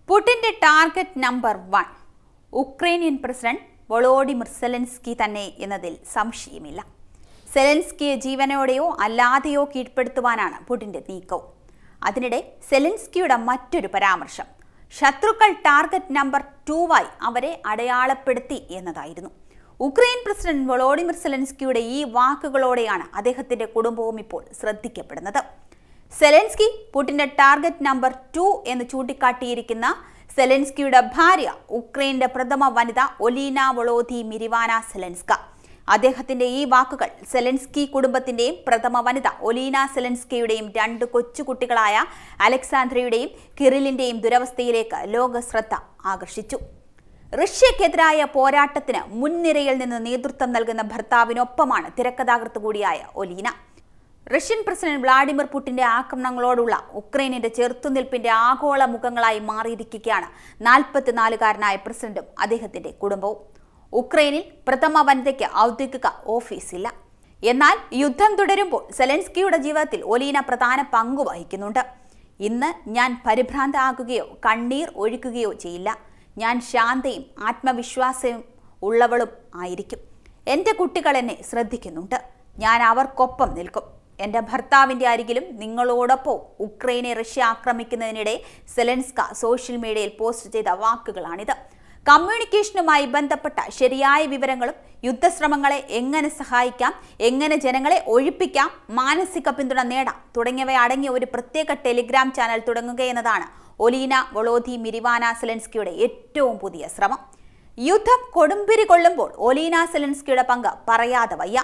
പുടിന്റെ target number 1 Ukrainian president Volodymyr Zelensky തന്നെ എന്നതിൽ സംശയമില്ല. സെലൻസ്കിയെ ജീവനോടെയോ അല്ലാതെയോ കീഴ്പ്പെടുത്തുവാനാണ് പുടിന്റെ നീക്കവും. അതിനിടെ സെലൻസ്കിയുടെ മറ്റൊരു പരാമർശം ശത്രുക്കൾ ടാർഗറ്റ് നമ്പർ 2 അവരെ അടയാളപ്പെടുത്തി എന്നതായിരുന്നു. ഉക്രൈൻ പ്രസിഡന്റ് വോളോഡിമിർ സെലൻസ്കിയുടെ ഈ വാക്കുകളോടെയാണ് അദ്ദേഹത്തിന്റെ കുടുംബവും ഇപ്പോൾ ശ്രദ്ധിക്കപ്പെടുന്നത്. സെലൻസ്കി പുടിന്റെ ടാർഗറ്റ് നമ്പർ 2 എന്ന് ചൂണ്ടിക്കാട്ടിയിരിക്കുന്ന സെലൻസ്കിയുടെ ഭാര്യ ഉക്രൈന്റെ പ്രഥമ വനിത ഒലീന വൊളോദിമിരിവാന സെലൻസ്ക. അദ്ദേഹത്തിന്റെ ഈ വാക്കുകൾ സെലൻസ്കി കുടുംബത്തിന്റെയും പ്രഥമ വനിത ഒലീന സെലൻസ്കയുടെയും 2 കൊച്ചുകുട്ടികളായ അലക്സാന്ദ്രയുടെയും കിറിലിന്റെയും ദുരവസ്ഥയിലേക്ക് ലോക ശ്രദ്ധ ആകർഷിച്ചു. റഷ്യക്കെതിരായ പോരാട്ടത്തിന് മുൻനിരയിൽ നിന്ന് നേതൃത്വം നൽകുന്ന ഭർത്താവിനൊപ്പമാണ് തിരക്കഥാകൃത്ത് കൂടിയായ ഒലീന. റഷ്യൻ പ്രസിഡന്റ് വ്ളാഡിമിർ പുടിന്റെ ആക്രമണങ്ങളോടുള്ള ഉക്രൈനിന്റെ ചെറുത്തുനിൽപ്പിന്റെ ആഗോള മുഖങ്ങളായി മാറിയിരിക്കുകയാണ് 44-കാരനായ പ്രസിഡന്റും അദ്ദേഹത്തിന്റെ കുടുംബവും. ഉക്രൈനിൽ പ്രഥമ വനിതയ്ക്ക് ഔദ്യോഗിക ഓഫീസില്ല. എന്നാൽ യുദ്ധം തുടരുമ്പോൾ സെലൻസ്കിയുടെ ജീവിതത്തിൽ ഒലീന പ്രധാന പങ്ക് വഹിക്കുന്നുണ്ട്. ഇന്ന് ഞാൻ പരിഭ്രാന്താകുകയോ കണ്ണീർ ഒഴുക്കുകയോ ചെയ്യില്ല. ഞാൻ ശാന്തയും ആത്മവിശ്വാസവും ഉള്ളവളും ആയിരിക്കും. എൻ്റെ കുട്ടികൾ എന്നെ ശ്രദ്ധിക്കുന്നുണ്ട്. ഞാൻ അവർക്കൊപ്പം നിൽക്കും. എൻ്റെ ഭർത്താവിൻ്റെ അരികിലും നിങ്ങളോടൊപ്പം. ഉക്രൈനെ റഷ്യ ആക്രമിക്കുന്നതിനിടെ സെലൻസ്ക സോഷ്യൽ മീഡിയയിൽ പോസ്റ്റ് ചെയ്ത വാക്കുകളാണിത്. കമ്മ്യൂണിക്കേഷനുമായി ബന്ധപ്പെട്ട ശരിയായ വിവരങ്ങളും യുദ്ധശ്രമങ്ങളെ എങ്ങനെ സഹായിക്കാം, എങ്ങനെ ജനങ്ങളെ ഒഴിപ്പിക്കാം, മാനസിക പിന്തുണ നേടാം തുടങ്ങിയവ അടങ്ങിയ ഒരു പ്രത്യേക ടെലിഗ്രാം ചാനൽ തുടങ്ങുകയെന്നതാണ് ഒലീന വൊളോദിമിരിവാന സെലൻസ്കിയുടെ ഏറ്റവും പുതിയ ശ്രമം. യുദ്ധം കൊടുമ്പിരി കൊള്ളുമ്പോൾ ഒലീന സെലൻസ്കിയുടെ പങ്ക് പറയാതെ വയ്യ.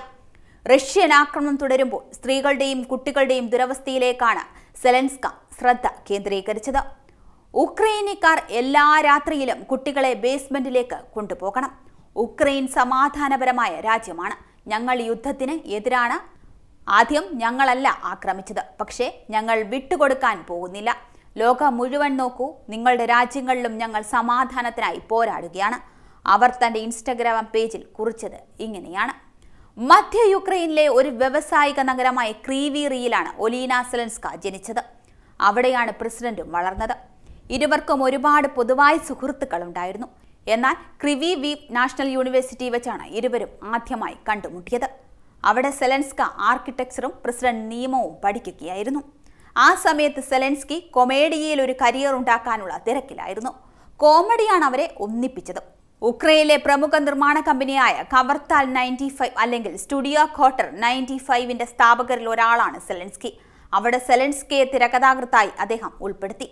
റഷ്യൻ ആക്രമണം തുടരുമ്പോൾ സ്ത്രീകളുടെയും കുട്ടികളുടെയും ദുരവസ്ഥയിലേക്കാണ് സെലൻസ്ക ശ്രദ്ധ കേന്ദ്രീകരിച്ചത്. ഉക്രൈനിക്കാർ എല്ലാ രാത്രിയിലും കുട്ടികളെ ബേസ്മെന്റിലേക്ക് കൊണ്ടുപോകണം. ഉക്രൈൻ സമാധാനപരമായ രാജ്യമാണ്. ഞങ്ങൾ യുദ്ധത്തിന് എതിരാണ്. ആദ്യം ഞങ്ങളല്ല ആക്രമിച്ചത്, പക്ഷേ ഞങ്ങൾ വിട്ടുകൊടുക്കാൻ പോകുന്നില്ല. ലോകം മുഴുവൻ നോക്കൂ, നിങ്ങളുടെ രാജ്യങ്ങളിലും ഞങ്ങൾ സമാധാനത്തിനായി പോരാടുകയാണ്. അവർ തന്റെ ഇൻസ്റ്റഗ്രാം പേജിൽ കുറിച്ചത് ഇങ്ങനെയാണ്. മധ്യ യുക്രൈനിലെ ഒരു വ്യവസായിക നഗരമായ ക്രീവിറിയിലാണ് ഒലീന സെലൻസ്ക ജനിച്ചത്. അവിടെയാണ് പ്രസിഡന്റും വളർന്നത്. ഇരുവർക്കും ഒരുപാട് പൊതുവായ സുഹൃത്തുക്കൾ ഉണ്ടായിരുന്നു. എന്നാൽ ക്രിവിവ് നാഷണൽ യൂണിവേഴ്സിറ്റി വെച്ചാണ് ഇരുവരും ആദ്യമായി കണ്ടുമുട്ടിയത്. അവിടെ സെലൻസ്ക ആർക്കിടെക്ചറും പ്രസിഡന്റ് നിയമവും പഠിക്കുകയായിരുന്നു. ആ സമയത്ത് സെലൻസ്കി കൊമേഡിയയിൽ ഒരു കരിയർ ഉണ്ടാക്കാനുള്ള തിരക്കിലായിരുന്നു. കോമഡിയാണ് അവരെ ഒന്നിപ്പിച്ചത്. ഉക്രൈനിലെ പ്രമുഖ നിർമ്മാണ കമ്പനിയായ കവർത്താൽ 95 അല്ലെങ്കിൽ സ്റ്റുഡിയോ ക്വാർട്ടർ 95ന്റെ സ്ഥാപകരിൽ ഒരാളാണ് സെലൻസ്കി. അവിടെ സെലൻസ്കിയെ തിരക്കഥാകൃത്തായി അദ്ദേഹം ഉൾപ്പെടുത്തി.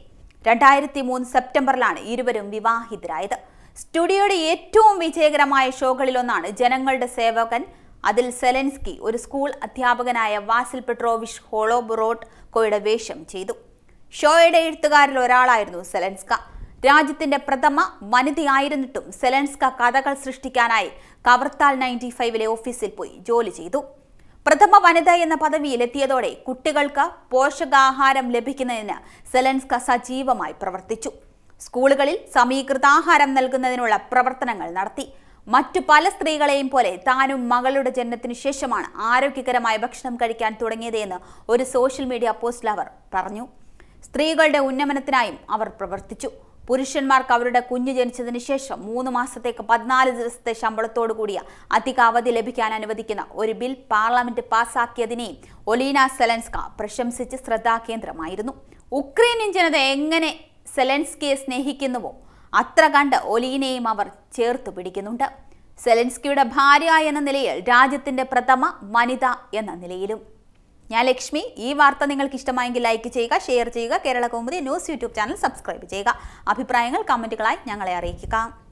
2003 സെപ്റ്റംബറിലാണ് ഇരുവരും വിവാഹിതരായത്. സ്റ്റുഡിയോയുടെ ഏറ്റവും വിജയകരമായ ഷോകളിലൊന്നാണ് ജനങ്ങളുടെ സേവകൻ. അതിൽ സെലൻസ്കി ഒരു സ്കൂൾ അധ്യാപകനായ വാസിൽ പെട്രോവിഷ് ഹോളോബൊറോട്ട്കോയുടെ വേഷം ചെയ്തു. ഷോയുടെ എഴുത്തുകാരിൽ ഒരാളായിരുന്നു സെലൻസ്ക. രാജ്യത്തിന്റെ പ്രഥമ വനിതയായിരുന്നിട്ടും സെലൻസ്ക കഥകൾ സൃഷ്ടിക്കാനായി കവർത്താൽ 95ലെ ഓഫീസിൽ പോയി ജോലി ചെയ്തു. പ്രഥമ വനിത എന്ന പദവിയിൽ എത്തിയതോടെ കുട്ടികൾക്ക് പോഷകാഹാരം ലഭിക്കുന്നതിന് സെലൻസ്ക സജീവമായി പ്രവർത്തിച്ചു. സ്കൂളുകളിൽ സമീകൃതാഹാരം നൽകുന്നതിനുള്ള പ്രവർത്തനങ്ങൾ നടത്തി. മറ്റു പല സ്ത്രീകളെയും പോലെ താനും മകളുടെ ജനനത്തിനു ശേഷമാണ് ആരോഗ്യകരമായ ഭക്ഷണം കഴിക്കാൻ തുടങ്ങിയത് എന്ന് ഒരു സോഷ്യൽ മീഡിയ പോസ്റ്റിൽ അവർ പറഞ്ഞു. സ്ത്രീകളുടെ ഉന്നമനത്തിനായും അവർ പ്രവർത്തിച്ചു. പുരുഷന്മാർക്ക് അവരുടെ കുഞ്ഞ് ജനിച്ചതിന് ശേഷം 3 മാസത്തേക്ക് 14 ദിവസത്തെ ശമ്പളത്തോടു കൂടിയ അധിക അവധി ലഭിക്കാൻ അനുവദിക്കുന്ന ഒരു ബിൽ പാർലമെന്റ് പാസാക്കിയതിനെയും ഒലീന സെലൻസ്ക പ്രശംസിച്ച് ശ്രദ്ധാകേന്ദ്രമായിരുന്നു. ഉക്രൈനിയൻ ജനത എങ്ങനെ സെലൻസ്കിയെ സ്നേഹിക്കുന്നുവോ അത്ര കണ്ട് ഒലീനയും അവർ ചേർത്തു പിടിക്കുന്നുണ്ട്. സെലൻസ്കിയുടെ ഭാര്യ എന്ന നിലയിൽ, രാജ്യത്തിന്റെ പ്രഥമ വനിത എന്ന നിലയിലും. ഞാൻ ലക്ഷ്മി. ഈ വാർത്ത നിങ്ങൾക്ക് ഇഷ്ടമായെങ്കിൽ ലൈക്ക് ചെയ്യുക, ഷെയർ ചെയ്യുക. Kerala Kaumudi news YouTube channel subscribe ചെയ്യുക. അഭിപ്രായങ്ങൾ കമന്റുകളായി ഞങ്ങളെ അറിയിക്കുക.